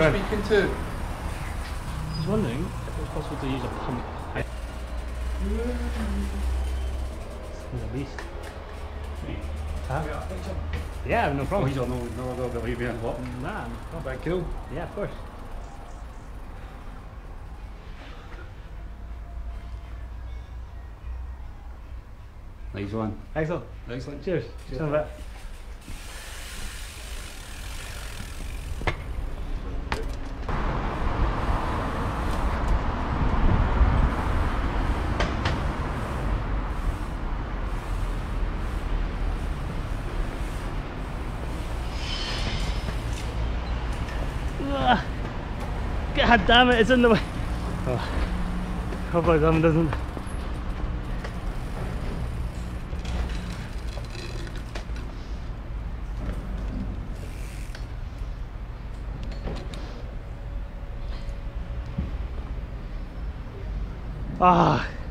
speaking to? I was wondering if it was possible to use a pump. He's a beast. Huh? Yeah, no Oh, problem. he's on no believe me what? Nah, Not that cool. yeah, of course. Nice one. Excellent. Excellent. Cheers. See you in a bit. God damn it, it's in the way. Oh. Hopefully that one doesn't. Ah.